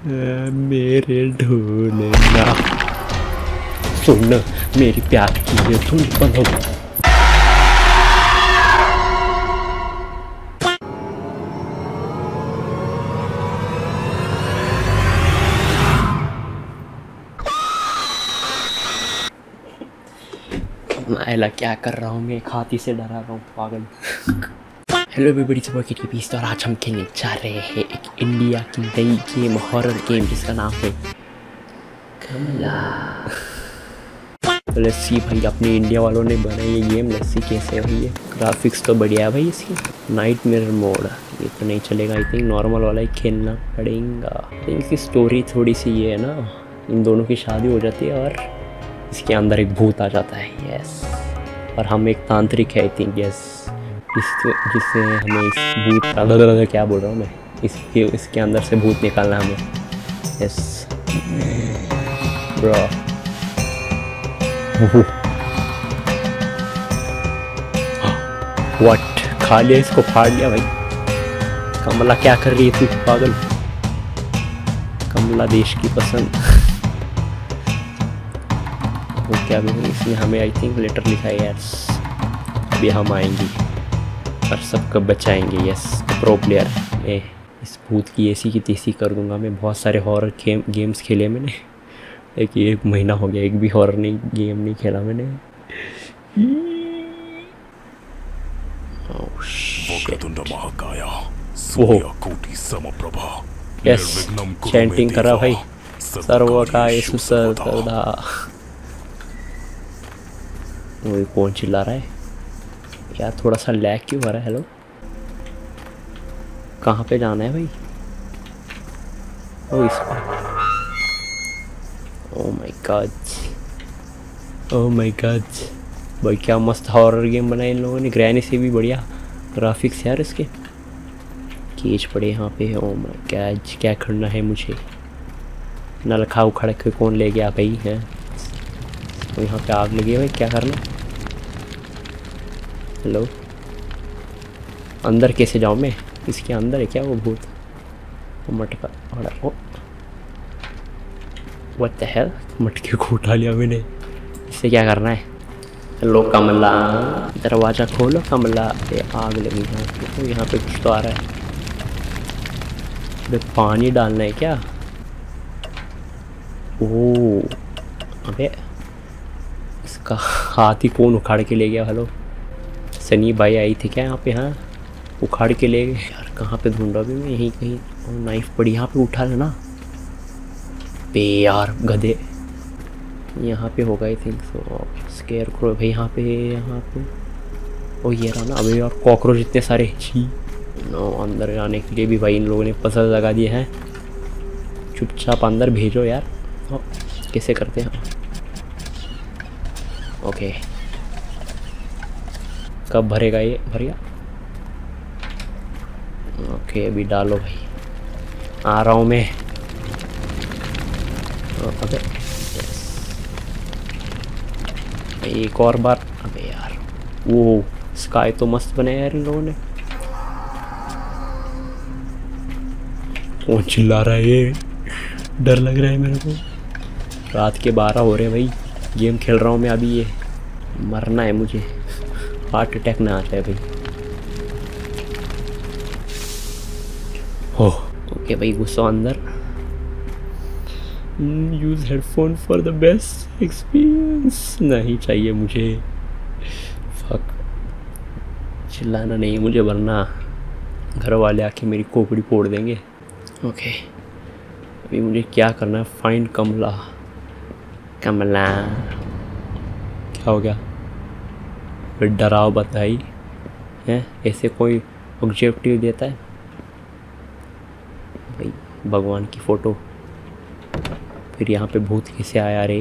मेरे ढूंढना सुन मेरी प्यार की ये धुन बंद हो गई। मैं क्या कर रहा हूँ, मैं एक हाथी से डरा रहा हूँ पागल। हेलो एवरीबॉडी, सब ओके की पीस। और आज हम खेलने जा रहे हैं एक इंडिया की नई गेम, हॉरर गेम जिसका नाम है कमला। तो लेट्स सी भाई, अपने इंडिया वालों ने बनाई ये गेम। लेट्स सी कैसे है भाई। ये ग्राफिक्स तो बढ़िया है भाई इसकी। नाइट मिरर मोड ये तो नहीं चलेगा, आई थिंक नॉर्मल वाला ही खेलना पड़ेगा। आई थिंक इसकी स्टोरी थोड़ी सी ये है ना, इन दोनों की शादी हो जाती है और इसके अंदर एक भूत आ जाता है। यस, और हम एक तांत्रिक है आई थिंक। यस, जिससे हमें इस भूत का क्या बोल रहा हूँ मैं, इसके अंदर से भूत निकालना हमें। यस ब्रो, व्हाट, खा लिया इसको, फाड़ लिया भाई। कमला क्या कर रही है तू पागल। कमला देश की पसंद। वो क्या भी नहीं, इसमें हमें आई थिंक लेटर लिखा है। यस, अभी हम आएंगे और सबको बचाएंगे। Yes, pro player. इस भूत की ऐसी की तैसी कर दूंगा मैं। बहुत सारे हॉरर गेम्स खेले मैंने, लेकिन एक महीना हो गया एक भी हॉरर गेम नहीं खेला मैंने। यस, चैंटिंग करा भाई। सर्व का येसु सर्वदा। वो कौन चिल्ला रहा है यार, थोड़ा सा लैग क्यों हो रहा है। हेलो, कहाँ पे जाना है भाई। ओ इसको, oh my God, oh my God भाई, क्या मस्त हॉरर गेम बनाया इन लोगों ने। ग्रैनी से भी बढ़िया ग्राफिक्स यार इसके। केज पड़े यहाँ पे। ओ माय गॉड, क्या करना है मुझे। नल खा उखड़ के कौन ले गया भाई है। तो यहाँ पे आग लगी है भाई, क्या करना। हेलो, अंदर कैसे जाऊँ मैं। इसके अंदर है क्या वो भूत। वो मटका, ओ व्हाट द हेल, मटके को उठा लिया मैंने। इससे क्या करना है। हेलो कमला, दरवाज़ा खोलो कमला। आग लगी है तो यहाँ पे कुछ तो आ रहा है। अबे पानी डालना है क्या। ओह अबे, इसका हाथ ही कौन उखाड़ के ले गया। हेलो, सनी भाई आई थी क्या यहाँ पे। हाँ, उखाड़ के ले गए यार। कहाँ पे ढूंढ रहा भी मैं, यहीं कहीं। और नाइफ पड़ी यहाँ पे, उठा लेना बे यार गधे। यहाँ पे होगा I think so. Scarecrow भाई यहाँ पे। ओ ये रहा ना। अबे यार कॉकरोच इतने सारे। छी नो, अंदर जाने के लिए भी भाई इन लोगों ने पसंद लगा दिए हैं। चुपचाप अंदर भेजो यार। कैसे करते हैं। ओके, कब भरेगा ये। भर गया। ओके, अभी डालो भाई। आ रहा हूँ मैं। अबे एक और बार। अबे यार, वो स्काई तो मस्त बनाया यार इन लोगों ने। कौन चिल्ला रहा है ये, डर लग रहा है मेरे को। रात के 12 हो रहे हैं भाई, गेम खेल रहा हूँ मैं अभी। ये मरना है मुझे, हार्ट अटैक ना आ जाए भाई। ओह ओके भाई, घुसो अंदर। Use headphone for the best experience. नहीं चाहिए मुझे। फक, चिल्लाना नहीं मुझे वरना घर वाले आके मेरी खोपड़ी फोड़ देंगे। ओके, अभी मुझे क्या करना है। फाइंड कमला। कमला क्या हो गया। फिर डराओ बताई है, ऐसे कोई ऑब्जेक्टिव देता है भाई। भगवान की फ़ोटो। फिर यहाँ पे भूत कैसे आया रे।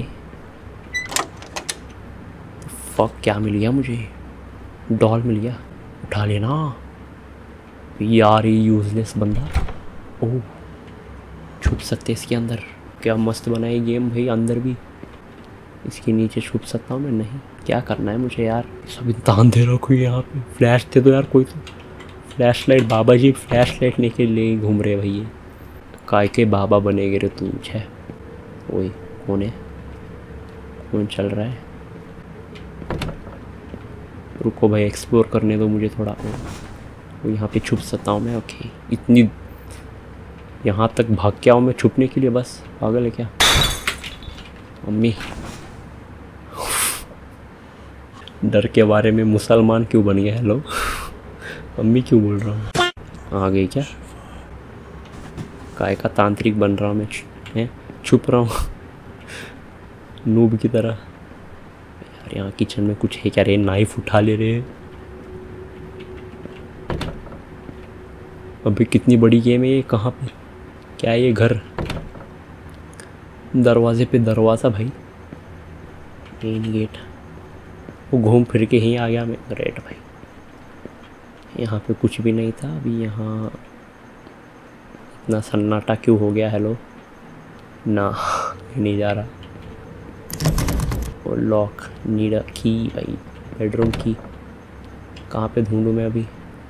फक, क्या मिल गया मुझे। डॉल मिल गया, उठा लेना यार। ये यूजलेस बंदा। ओह, छुप सकते इसके अंदर। क्या मस्त बनाई गेम भाई। अंदर भी इसके नीचे छुप सकता हूँ मैं। नहीं, क्या करना है मुझे यार। सब इंसान दे रहा कोई यहाँ पे। फ्लैश दे दो यार कोई तो। फ्लैश लाइट, बाबा जी फ्लैश लाइट लेके ले घूम रहे भाई ये। काय के बाबा बनेगे रे तू है। ओए कौन है, कौन चल रहा है? रुको भाई एक्सप्लोर करने दो मुझे थोड़ा। वो यहाँ पे छुप सकता हूँ मैं? ओके, इतनी यहाँ तक भाग के आऊँ मैं छुपने के लिए? बस पागल है क्या? मम्मी डर के बारे में मुसलमान क्यों बन गया? हेलो मम्मी क्यों बोल रहा हूँ? आ गई क्या? काय का तांत्रिक बन रहा हूँ मैं, छुप रहा हूँ नूब की तरह। यार यहाँ किचन में कुछ है क्या रे? नाइफ उठा ले रहे। अभी कितनी बड़ी गेम है ये? कहाँ पे क्या है ये? घर, दरवाजे पे दरवाज़ा भाई, मेन गेट। वो घूम फिर के ही आ गया मैं। ग्रेट भाई। यहाँ पे कुछ भी नहीं था अभी। यहाँ इतना सन्नाटा क्यों हो गया? हेलो ना नहीं जा रहा। और लॉक नीड अ की भाई, बेडरूम की कहाँ पे ढूंढूं मैं अभी?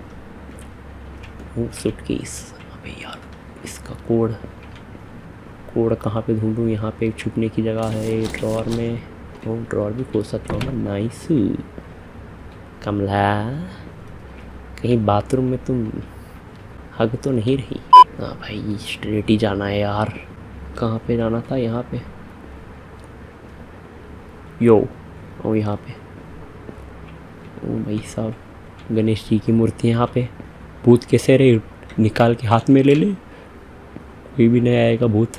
सूटकेस। अबे यार इसका कोड कहाँ पे ढूंढूं? यहाँ पे एक छुपने की जगह है ड्रॉर में। वो ड्रॉर भी खोल सकता हूँ मैं। नाइस। कमला कहीं बाथरूम में तुम हग तो नहीं रही? हाँ भाई स्ट्रेट ही जाना है यार। कहाँ पे जाना था? यहाँ पे। यो ओ यहाँ पे। ओ भाई साहब, गणेश जी की मूर्ति यहाँ पे। भूत कैसे रे? निकाल के हाथ में ले ले, कोई भी नहीं आएगा भूत।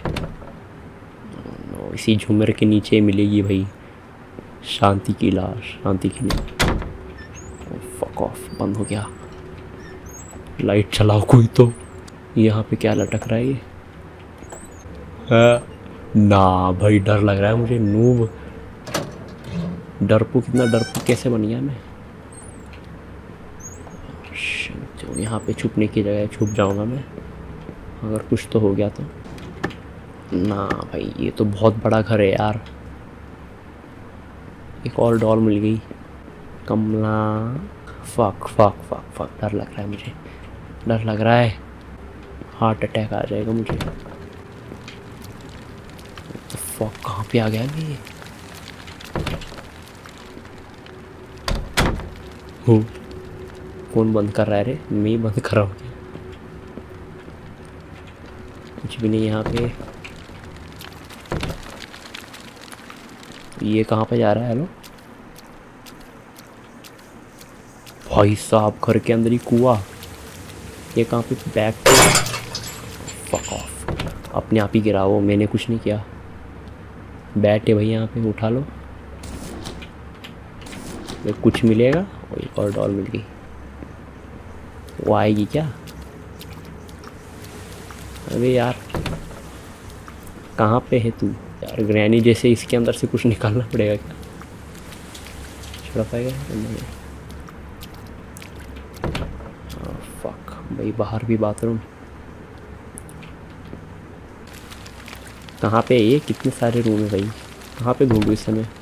इसी झूमर के नीचे मिलेगी भाई शांति की लाश, शांति की लाश। फक ऑफ, बंद हो गया। लाइट चलाओ कोई तो। यहाँ पे क्या लटक रहा है ये? ना भाई डर लग रहा है मुझे। नूब डरपू, कितना डरपू कैसे बन गया मैं? तो यहाँ पे छुपने की जगह, छुप जाऊँगा मैं अगर कुछ तो हो गया तो। ना भाई ये तो बहुत बड़ा घर है यार। एक और डॉल मिल गई। Kamla. Fuck fuck fuck fuck, डर लग रहा है मुझे, डर लग रहा है। हार्ट अटैक आ जाएगा मुझे। तो फक कहाँ पे आ गया मैं? हो कौन बंद कर रहा है रे? मैं ही बंद कर रहा हूँ। कुछ भी नहीं यहाँ पे। ये कहाँ पे जा रहा है? हेलो भाई साहब, घर के अंदर ही कुआं। ये कहाँ पे? बैक। फक ऑफ, अपने आप ही गिरा वो, मैंने कुछ नहीं किया। बैठे भाई यहाँ पे, उठा लो। कुछ मिलेगा? और एक और डॉल मिल गई। वो आएगी क्या? अबे यार कहाँ पे है तू यार? ग्रैनी जैसे इसके अंदर से कुछ निकालना पड़ेगा क्या? छोड़ा पाएगा? नहीं। फक भाई, बाहर भी बाथरूम। कहाँ पे ये? कितने सारे रूम है भाई, कहाँ पे ढूंढूं इस समय?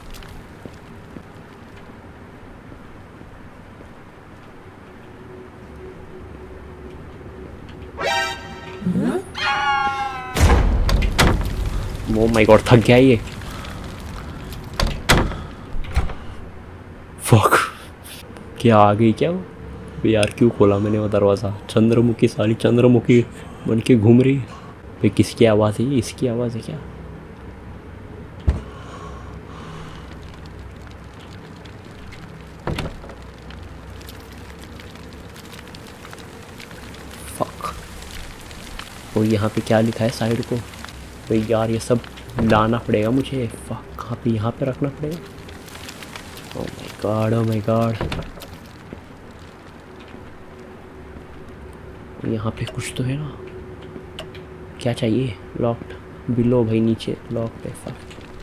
ओ माय गॉड, थक गया ये। फक, क्या आ गई क्या वो? यार क्यों खोला मैंने वो दरवाज़ा? चंद्रमुखी, साली चंद्रमुखी बन के घूम रही भाई। किसकी आवाज़ है ये? इसकी आवाज़ है क्या? फक। और यहाँ पे क्या लिखा है साइड को? भाई यार ये सब लाना पड़ेगा मुझे। फक, कहाँ पे? यहाँ पे रखना पड़ेगा। Oh my God, oh my God. यहाँ पे कुछ तो है ना? क्या चाहिए? लॉक्ड बिलो भाई, नीचे लॉक पे। फक।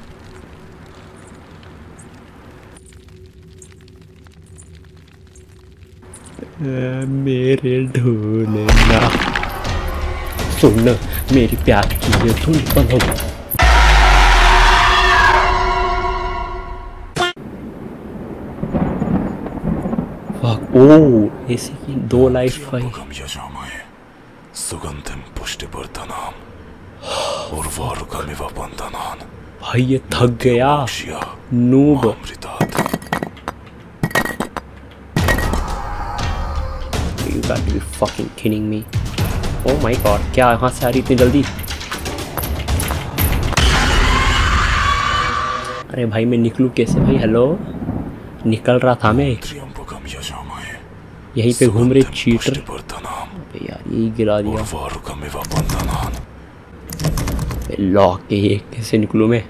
मेरे ढूंढना, सुन मेरी प्यार की ये धुन बंद हो गई। फक, ओ ऐसे की 2 लाइफ भाई। सुगंधिम पुष्टिवर्धनान उर्वारुकमिव बंधनान। भाई ये थक गया noob. You got to be fucking kidding me. Oh my god, क्या यहाँ से आ रही इतनी जल्दी? अरे भाई मैं निकलूँ कैसे भाई? हेलो, निकल रहा था मैं, यहीं पे घूम रहे चीटर। अबे यार यही गिरा दिया। लॉक के ये कैसे निकलूँ मैं?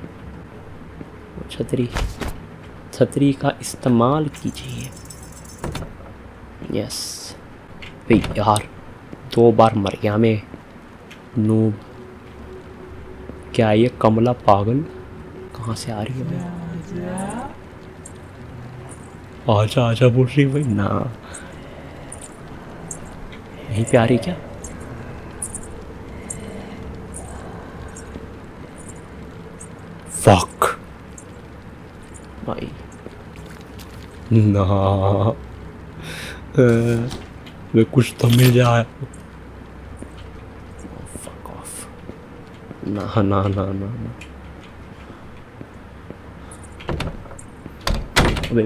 छतरी का इस्तेमाल कीजिए। यस भाई यार 2 बार मर गया मैं नूब। क्या ये कमला पागल कहाँ से आ रही है? आजा आजा बोल रही भाई ना, यहीं पे आ रही क्या? फक भाई ना, वे कुछ तो मिल जाए। Fuck off. ना ना ना ना ना। अबे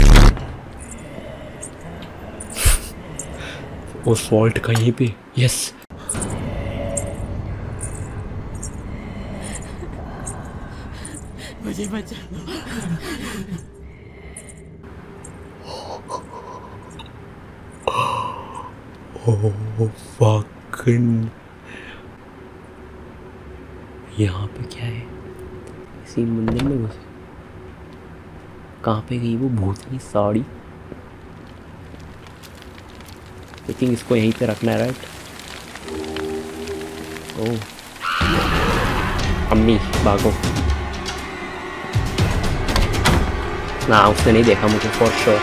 वो सॉल्ट का यहीं पे। यस मुझे बचा। ओह फकिंग, यहाँ पे क्या है? इसी मंदिर में घुसे। कहाँ पे गई वो भूतनी साड़ी? आई थिंक इसको यहीं पे रखना है, राइट? ओह अम्मी भागो। ना उसने नहीं देखा मुझे for sure.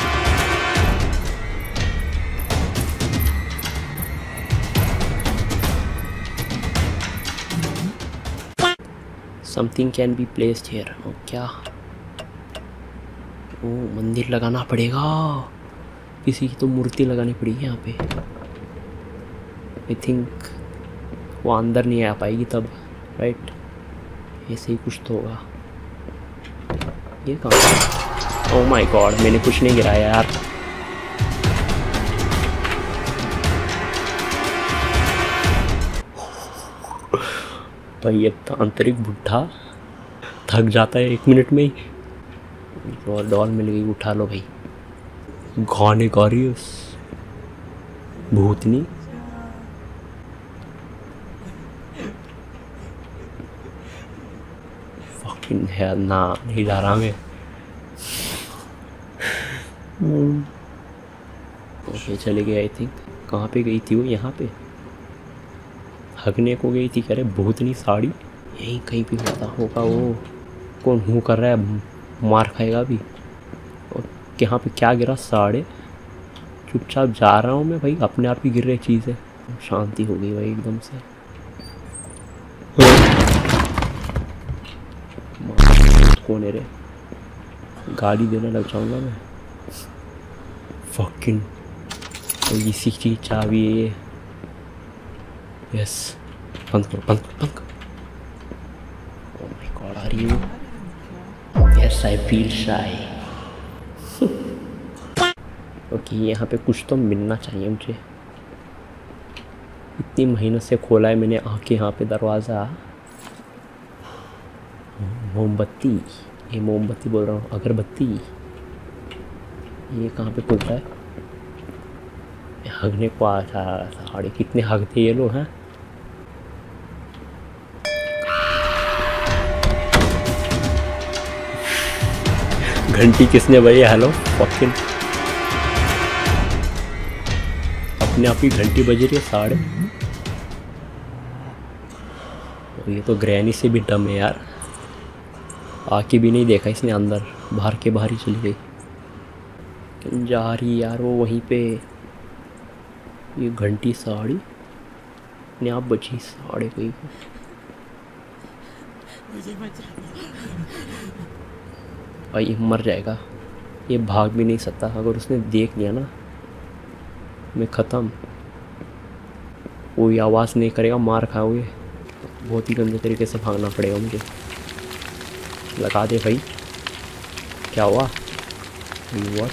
Something can be placed here. ओ क्या? ओ मंदिर लगाना पड़ेगा, किसी की तो मूर्ति लगानी पड़ेगी यहाँ पे। आई थिंक वो अंदर नहीं आ पाएगी तब, राइट? ऐसे ही कुछ तो होगा। ये कहाँ? ओह माय गॉड, मैंने कुछ नहीं गिराया यार। भाई ये तांत्रिक बुढ़ा थक जाता है 1 मिनट में ही। और डॉल मिल गई, उठा लो भाई। गाने गा रही है भूतनी। फकिंग है ना, नहीं जा रहा मैं। ओके चले गए आई थिंक। कहाँ पे गई थी वो? यहाँ पे हगने को गई थी। कह रहे भूतनी साड़ी यहीं कहीं पे होगा वो। कौन हूँ कर रहा है? मार खाएगा अभी। और यहाँ पे क्या गिरा? साड़े। चुपचाप जा रहा हूँ मैं भाई, अपने आप ही गिर रही चीज़ है। शांति हो गई भाई एकदम से। कौन है रे? गाली देने लग जाऊंगा मैं। फकिंग इसी चीज चाबी है ये। यस बंद करो बंद करो बंद करो। ओह माय गॉड आ रही है। Yes I feel shy. Okay यहाँ पे कुछ तो मिलना चाहिए मुझे। इतनी मेहनत से खोला है मैंने आके यहाँ पे दरवाज़ा। मोमबत्ती, ये मोमबत्ती बोल रहा हूँ, अगरबत्ती। ये कहाँ पे खुलता है? हगने को आ साड़ी। कितने हगते ये लोग हैं। घंटी किसने बजाई? हेलो फकिंग, अपने आप ही घंटी बज रही है साढ़े। ये तो ग्रैनी से भी डम है यार, आके भी नहीं देखा इसने अंदर, बाहर के बाहर ही चली गई। जा रही यार वो वहीं पे। ये घंटी साड़ी अपने आप बची साढ़े कोई। भाई मर जाएगा ये, भाग भी नहीं सकता। अगर उसने देख लिया ना मैं ख़त्म। कोई आवाज़ नहीं करेगा, मार खाओगे। बहुत ही गंदे तरीके से भागना पड़ेगा मुझे। लगा दे भाई। क्या हुआ? व्हाट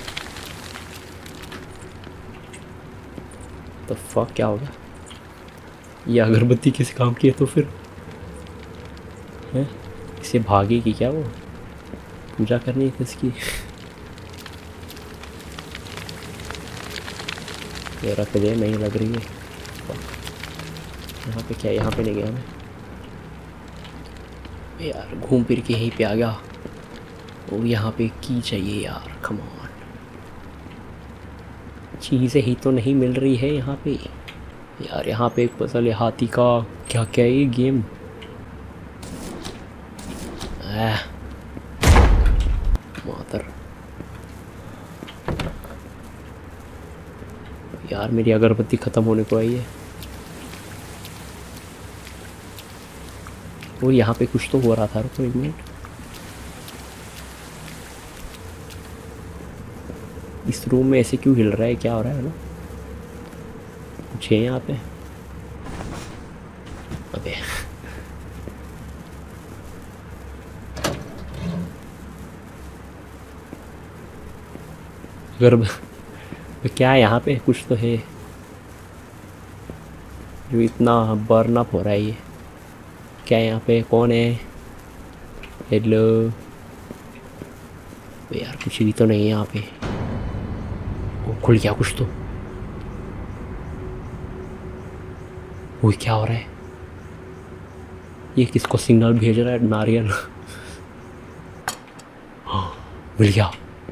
द फक, क्या होगा? ये अगरबत्ती किस काम की है तो फिर है? इसे भागेगी क्या वो? पूजा करनी है इसकी। ये रख दे, नहीं लग रही है। यहाँ पे क्या? यहाँ पे नहीं गया मैं यार, घूम फिर के यहीं पे आ गया। और यहाँ पे की चाहिए यार, कम ऑन। चीज़ें ही तो नहीं मिल रही है यहाँ पे यार। यहाँ पे एक पजल है हाथी का। क्या क्या है ये गेम? मातर यार, मेरी अगरबत्ती ख़त्म होने को आई है। और यहाँ पे कुछ तो हो रहा था। रुको एक मिनट, इस रूम में ऐसे क्यों हिल रहा है? क्या हो रहा है ना? कुछ है यहाँ पे? अबे गर्भ क्या है यहाँ पे? कुछ तो है जो इतना बर्न अप हो रहा है। ये क्या है यहाँ पे? कौन है? हेलो यार, कुछ भी तो नहीं है यहाँ पे। वो खुल गया कुछ तो। वो क्या हो रहा है? ये किसको सिग्नल भेज रहा है? नारियल। हाँ, मिल गया,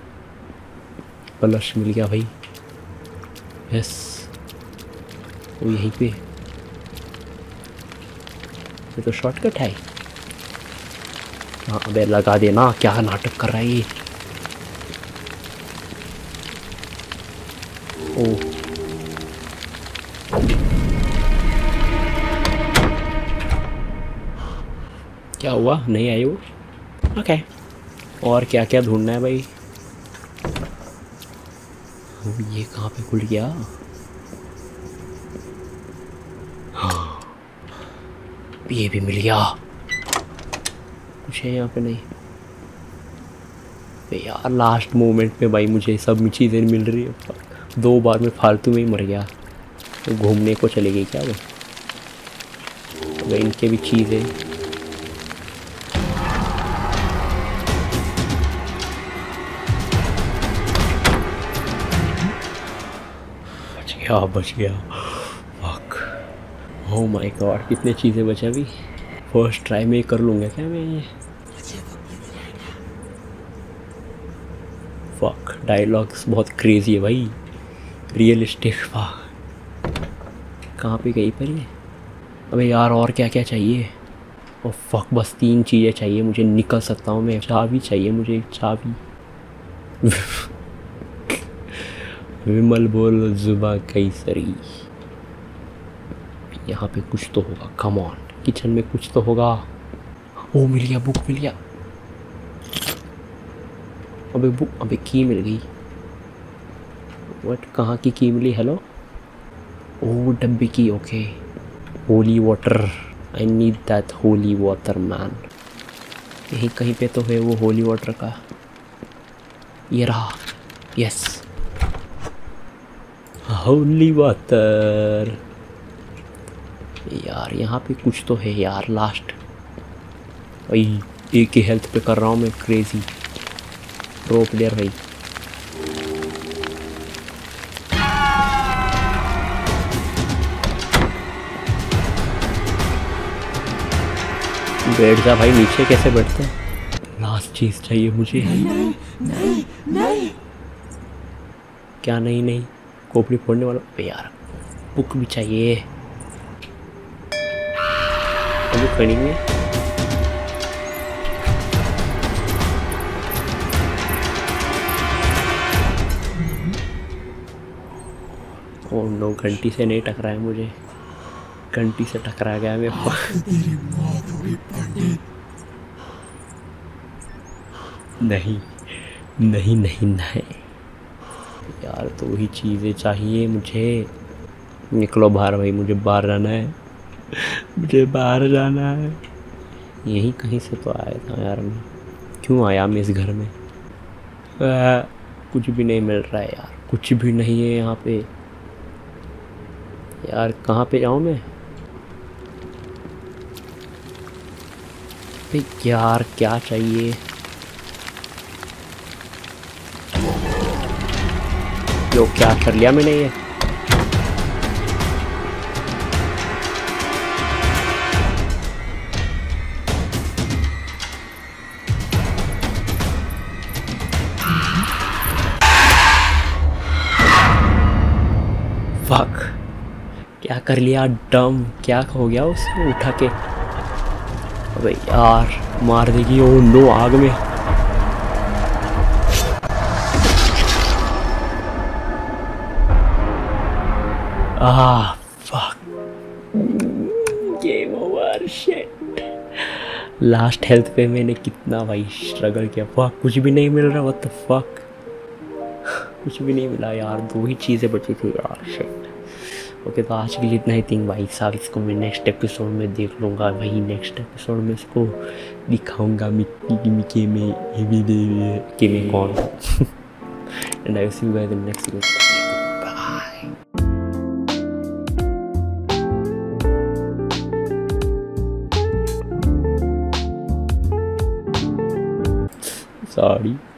कलश मिल गया भाई। यस, वो यहीं पे। ये तो शॉर्टकट है। हाँ अबे लगा देना, क्या नाटक कर रहा है ये? ओ क्या हुआ? नहीं आई वो? ओके, और क्या क्या ढूंढना है भाई? ये कहाँ पे खुल गया? हाँ, ये भी मिल गया। कुछ है यहाँ पे? नहीं यार, लास्ट मोमेंट में भाई मुझे सब चीज़ें मिल रही है। 2 बार में फालतू में ही मर गया। तो घूमने को चले गई क्या वो? इनके भी चीज़ें। बच गया। फक, ओह माय गॉड, कितने चीज़ें बचा अभी। फर्स्ट ट्राई में कर लूँगा क्या मैं ये? फक, डायलॉग्स बहुत क्रेजी है भाई, रियलिस्टिक। फक, कहाँ पे गई पर ये? अबे यार, और क्या क्या चाहिए? और फक, बस 3 चीज़ें चाहिए मुझे, निकल सकता हूँ मैं। चाबी चाहिए मुझे, चाबी। विमल बोल जुबा कैसरी। यहाँ पे कुछ तो होगा, कम ऑन। किचन में कुछ तो होगा। ओ मिल गया, बुक मिल गया। अबे बुक, अबे की मिल गई। व्हाट, कहाँ की मिली? हेलो, ओ डब्बे की। Okay, holy water, I need that holy water man. यहीं कहीं पे तो है वो होली वाटर का। ये रहा, यस, होली वाटर। यार यहाँ पे कुछ तो है यार। लास्ट भाई, एक ही हेल्थ पे कर रहा हूँ मैं, क्रेजी प्रो प्लेयर भाई। बैठ जा भाई, नीचे कैसे बैठते हैं? लास्ट चीज चाहिए मुझे। नहीं। क्या नहीं? नहीं, खोपड़ी फोड़ने वाला यार। बुक भी चाहिए। अभी खड़ी में ओ नो, घंटी से नहीं टकराया मुझे, घंटी से टकरा गया मैं। नहीं नहीं यार, तो वही चीज़ें चाहिए मुझे। निकलो बाहर भाई, मुझे बाहर जाना है, मुझे बाहर जाना है। यहीं कहीं से तो आया था यार मैं, क्यों आया मैं इस घर में? कुछ भी नहीं मिल रहा है यार, कुछ भी नहीं है यहाँ पे यार। कहाँ पे जाऊँ मैं? यार क्या चाहिए? यो क्या कर लिया मैंने ये? फक, क्या कर लिया डम? क्या हो गया उसको उठा के? अबे यार मार देगी। ओ नो, आग में। Fuck, game over, shit. Last health पे मैंने कितना भाई स्ट्रगल किया। फक, कुछ भी नहीं मिल रहा। व्हाट द फक, कुछ भी नहीं मिला यार, 2 ही चीज़ें बची थी यार, शिट। ओके तो आज के लिए इतना ही थिंग भाई साहब। इसको मैं नेक्स्ट एपिसोड में देख लूँगा भाई। नेक्स्ट एपिसोड में इसको दिखाऊंगा मिक्की में कि मैं कौन हूँ। And I will see you guys in next video. Bye. Sorry.